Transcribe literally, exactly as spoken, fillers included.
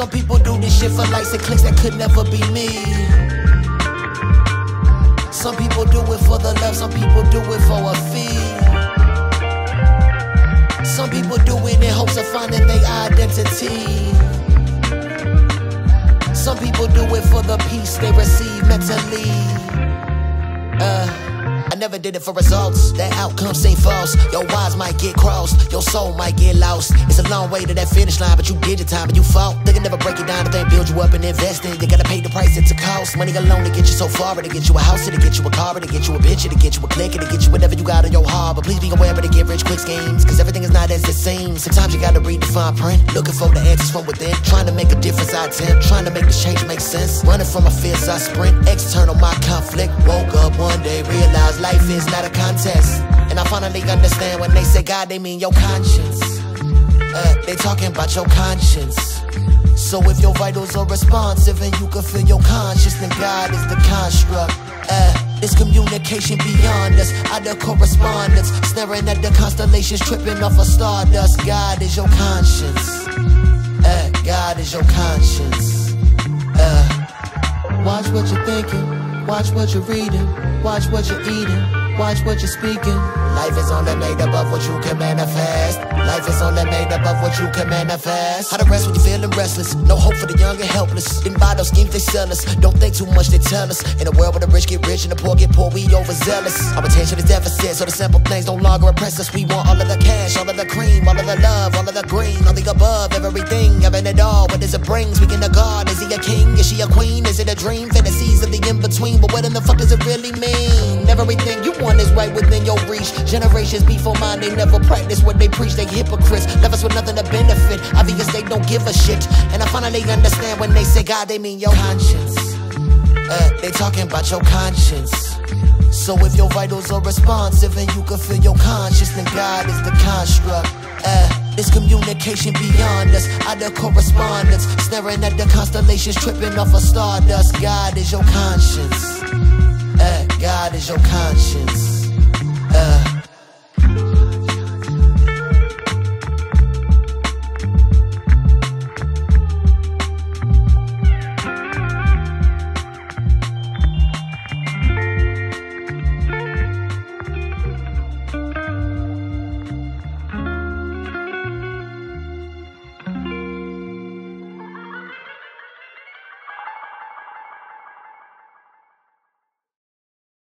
Some people do this shit for likes and clicks, that could never be me. Some people do it for the love, some people do it for a fee. Some people do it in hopes of finding their identity. Some people do it for the peace they receive mentally. Uh I never did it for results, that outcome seem false. Your wires might get crossed, your soul might get lost. It's a long way to that finish line, but you did your time and you fought. They can never break it down if they build you up and invest in. You gotta pay the price it's a cost. Money alone to get you so far, to get you a house, to get you a car, to get you a bitch, to get you a click, to get you whatever you got on your heart. But please be aware of the get rich quick schemes, cause everything is not as it seems. Sometimes you gotta read the fine print, looking for the answers from within. Trying to make a difference I attempt, trying to make this change make sense. Running from my fears I sprint, external my conflict. Woke up one day, realized life is not a contest. And I finally understand when they say God, they mean your conscience. uh, They talking about your conscience. So if your vitals are responsive and you can feel your conscience, then God is the construct. uh, It's communication beyond us, out of correspondence, staring at the constellations, tripping off of stardust. God is your conscience. uh, God is your conscience. uh, Watch what you're thinking, watch what you're reading, watch what you're eating, watch what you're speaking. Life is only made up of what you can manifest. Life is only made up of what you can manifest. How to rest when you're feeling restless, no hope for the young and helpless. Didn't buy those schemes they sell us, don't think too much they tell us. In a world where the rich get rich and the poor get poor, we overzealous. Our attention is deficit, so the simple things no longer oppress us. We want all of the cash, all of the cream, all of the love, all of the green, all the above, everything, having it all. What does it bring? Speaking to God, is he a king? Is she a queen? Is it a dream? Fantasies of the in-between, but what in the fuck does it really mean? Everything you want is right within your reach. Generations before mine, they never practice what they preach. They hypocrites, left us with nothing to benefit. Obvious they don't give a shit. And I finally understand when they say God, they mean your conscience. uh, They talking about your conscience. So if your vitals are responsive and you can feel your conscience, then God is the construct. uh, It's communication beyond us, out of correspondence, staring at the constellations, tripping off of stardust. God is your conscience. uh, God is your conscience. uh,